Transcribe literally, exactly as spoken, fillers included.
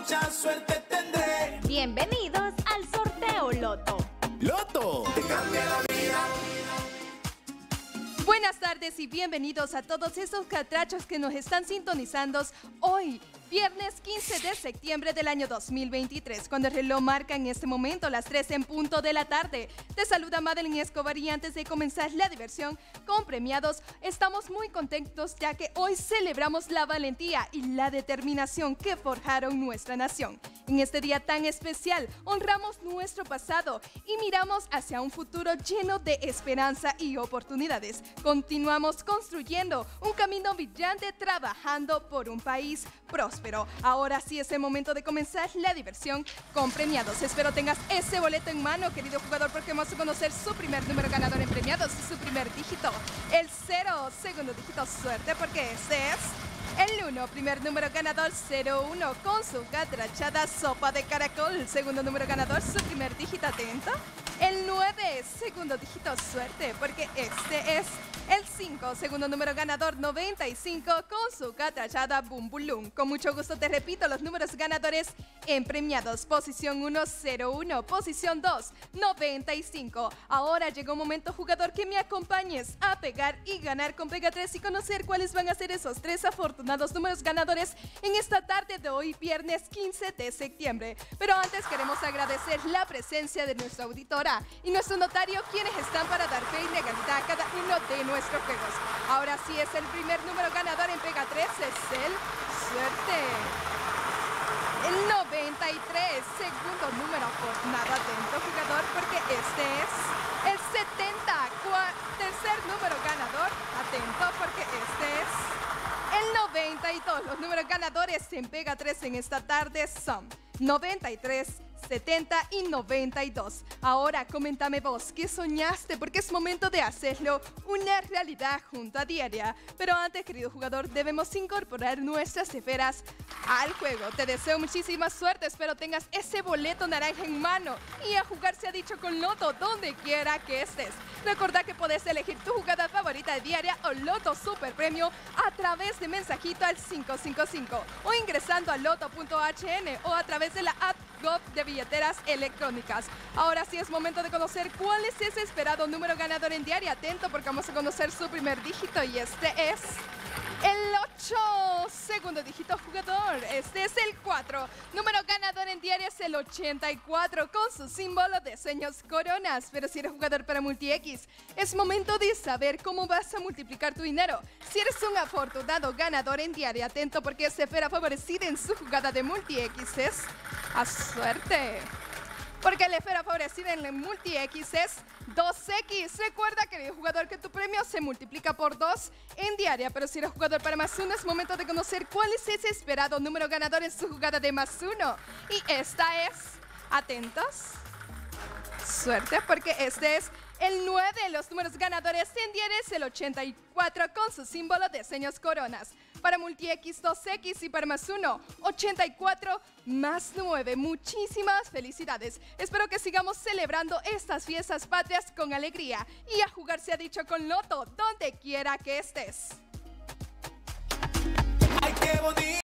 mucha suerte tendré. Bienvenidos al sorteo Loto. ¡Loto! ¡Te cambia la vida! Buenas tardes y bienvenidos a todos esos catrachos que nos están sintonizando hoy, viernes quince de septiembre del año dos mil veintitrés, cuando el reloj marca en este momento las tres en punto de la tarde. Te saluda Madeline Escobar y antes de comenzar la diversión con premiados, estamos muy contentos ya que hoy celebramos la valentía y la determinación que forjaron nuestra nación. En este día tan especial, honramos nuestro pasado y miramos hacia un futuro lleno de esperanza y oportunidades. Continuamos construyendo un camino brillante, trabajando por un país próspero. Ahora sí es el momento de comenzar la diversión con premiados. Espero tengas ese boleto en mano, querido jugador, porque vamos a conocer su primer número ganador en premiados, su primer dígito, el cero, segundo dígito, suerte, porque ese es el uno, primer número ganador cero uno con su catrachada sopa de caracol. Segundo número ganador, su primer dígito, atento. El nueve, segundo dígito, suerte, porque este es el cinco, segundo número ganador noventa y cinco con su catrachada bum bulum. Con mucho gusto te repito los números ganadores en premiados. Posición uno, cero uno. Posición dos, noventa y cinco. Ahora llegó un momento, jugador, que me acompañes a pegar y ganar con Pega tres y conocer cuáles van a ser esos tres afortunados números ganadores en esta tarde de hoy, viernes quince de septiembre. Pero antes queremos agradecer la presencia de nuestra auditora y nuestro notario, quienes están para dar fe y legalidad a cada uno de nuestros juegos. Ahora sí es el primer número ganador en Pega tres, es el suerte. El noventa y tres, segundo número afortunado, atento jugador, porque este es el setenta, tercer número ganador, atento porque este es el noventa y dos. Los números ganadores en Pega tres en esta tarde son noventa y tres, setenta y noventa y dos. Ahora coméntame vos, ¿qué soñaste? Porque es momento de hacerlo una realidad junto a Diaria. Pero antes, querido jugador, debemos incorporar nuestras esferas al juego. Te deseo muchísima suerte, espero tengas ese boleto naranja en mano. Y a jugar se ha dicho con Loto, donde quiera que estés. Recordá que podés elegir tu jugada favorita de Diaria o Loto Super Premio a través de mensajito al cinco cinco cinco o ingresando a loto punto h n o a través de la app Gov de billeteras electrónicas. Ahora sí es momento de conocer cuál es ese esperado número ganador en Diaria. Atento porque vamos a conocer su primer dígito y este es el ocho, segundo dígito jugador, este es el cuatro. Número ganador en Diaria es el ochenta y cuatro con su símbolo de sueños coronas. Pero si eres jugador para MultiX, es momento de saber cómo vas a multiplicar tu dinero. Si eres un afortunado ganador en Diaria, atento porque esa esfera favorecida en su jugada de MultiX es a suerte. Porque la esfera favorecida en el MultiX es dos equis. Recuerda, querido jugador, que tu premio se multiplica por dos en Diaria. Pero si eres jugador para más uno, es momento de conocer cuál es ese esperado número ganador en su jugada de más uno. Y esta es, atentos, suerte, porque este es el nueve. Los números ganadores en Diaria es el ochenta y cuatro con su símbolo de señas coronas. Para MultiX, dos equis y para más uno, ochenta y cuatro más nueve. Muchísimas felicidades. Espero que sigamos celebrando estas fiestas patrias con alegría. Y a jugar se ha dicho con Loto, donde quiera que estés. ¡Ay, qué bonito!